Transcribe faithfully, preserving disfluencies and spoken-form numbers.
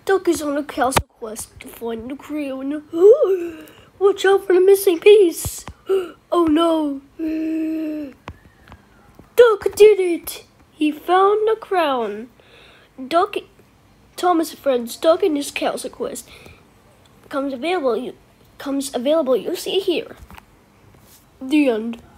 Duck is on a castle quest to find the crown. Watch out for the missing piece. Oh no. Duck did it. He found the crown. Duck, Thomas and Friends, Duck and his castle quest comes available. You comes available. You'll see here. The end.